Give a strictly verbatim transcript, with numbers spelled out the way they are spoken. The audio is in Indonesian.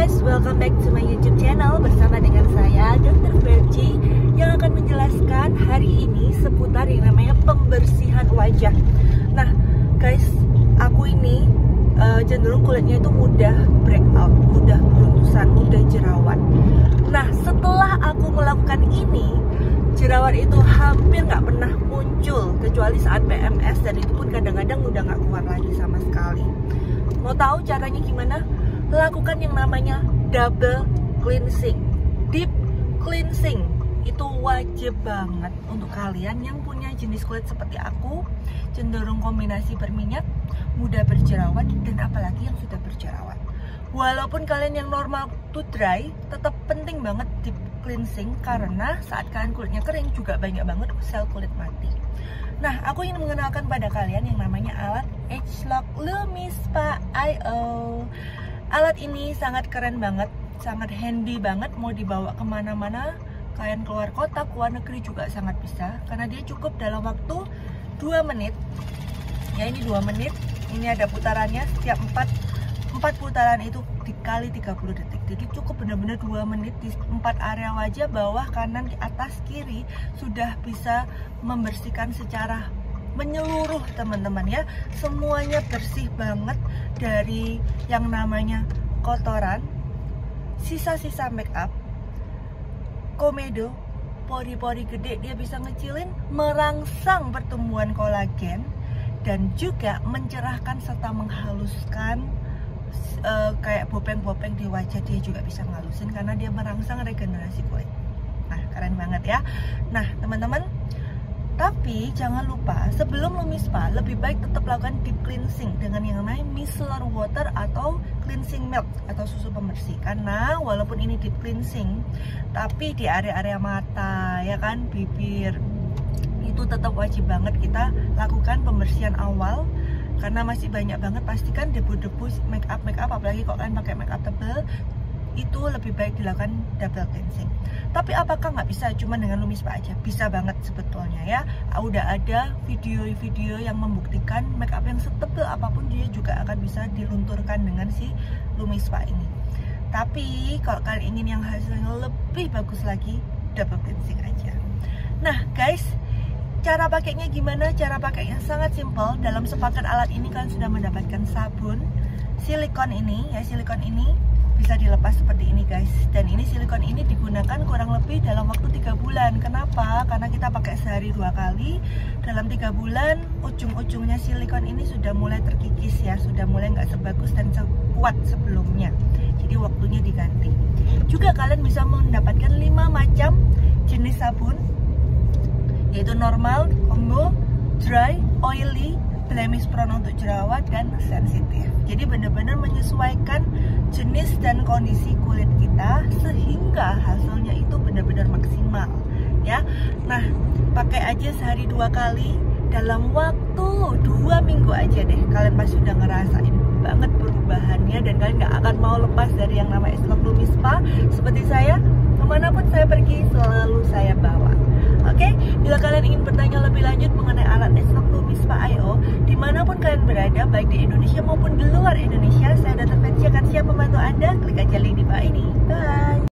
guys, welcome back to my YouTube channel bersama dengan saya dokter Verji yang akan menjelaskan hari ini seputar yang namanya pembersihan wajah. Nah guys, aku ini uh, cenderung kulitnya itu mudah breakout, mudah beruntusan, mudah jerawat. Nah setelah aku melakukan ini, jerawat itu hampir nggak pernah muncul kecuali saat P M S, dan itu pun kadang-kadang udah nggak keluar lagi sama sekali. Mau tahu caranya gimana? Lakukan yang namanya double cleansing, deep cleansing. Itu wajib banget untuk kalian yang punya jenis kulit seperti aku, cenderung kombinasi berminyak, mudah berjerawat, dan apalagi yang sudah berjerawat. Walaupun kalian yang normal to dry, tetap penting banget deep cleansing, karena saat kalian kulitnya kering juga banyak banget sel kulit mati. Nah, aku ingin mengenalkan pada kalian yang namanya alat Agelock LumiSpa I O. Alat ini sangat keren banget, sangat handy banget, mau dibawa kemana-mana. Kalian keluar kota, keluar negeri juga sangat bisa, karena dia cukup dalam waktu dua menit. Ya, ini dua menit. Ini ada putarannya, setiap empat putaran itu dikali tiga puluh detik. Jadi cukup benar-benar dua menit di empat area wajah, bawah, kanan, atas, kiri, sudah bisa membersihkan secara menyeluruh teman-teman ya. Semuanya bersih banget dari yang namanya kotoran, sisa-sisa make up, komedo, pori-pori gede. Dia bisa ngecilin, merangsang pertumbuhan kolagen, dan juga mencerahkan serta menghaluskan uh, kayak bopeng-bopeng di wajah. Dia juga bisa ngalusin karena dia merangsang regenerasi kulit. Nah keren banget ya. Nah teman-teman, tapi jangan lupa sebelum LumiSpa lebih baik tetap lakukan deep cleansing dengan yang namanya micellar water atau cleansing milk atau susu pembersih. Karena walaupun ini deep cleansing, tapi di area-area mata ya kan, bibir, itu tetap wajib banget kita lakukan pembersihan awal, karena masih banyak banget pastikan debu-debu make up make up, apalagi kalau kalian pakai make up tebal, itu lebih baik dilakukan double cleansing. Tapi apakah nggak bisa cuma dengan LumiSpa aja? Bisa banget sebetulnya ya. Udah ada video-video yang membuktikan make up yang setebal apapun dia juga akan bisa dilunturkan dengan si LumiSpa ini. Tapi kalau kalian ingin yang hasilnya lebih bagus lagi, double cleansing aja. Nah guys, cara pakainya gimana? Cara pakainya sangat simpel. Dalam sepaket alat ini kalian sudah mendapatkan sabun silikon ini ya. Silikon ini bisa dilepas seperti ini guys, dan ini silikon ini digunakan kurang lebih dalam waktu tiga bulan. Kenapa? Karena kita pakai sehari dua kali. Dalam tiga bulan ujung-ujungnya silikon ini sudah mulai terkikis ya, sudah mulai nggak sebagus dan sekuat sebelumnya, jadi waktunya diganti. Juga kalian bisa mendapatkan lima macam jenis sabun, yaitu normal, combo, dry, oily, blemish prone untuk jerawat, dan sensitif. Jadi benar-benar menyesuaikan jenis dan kondisi kulit kita sehingga hasilnya itu benar-benar maksimal ya. Nah pakai aja sehari dua kali dalam waktu dua minggu aja deh, kalian pasti udah ngerasain banget perubahannya, dan kalian nggak akan mau lepas dari yang namanya Agelock LumiSpa. Seperti saya, kemanapun saya pergi selalu saya bawa. Oke, bila kalian ingin bertanya lebih lanjut mengenai alat Agelock LumiSpa I O, dimanapun kalian berada, baik di Indonesia maupun di luar Indonesia, saya dokter Verji akan siap membantu Anda. Klik aja link di bawah ini. Bye!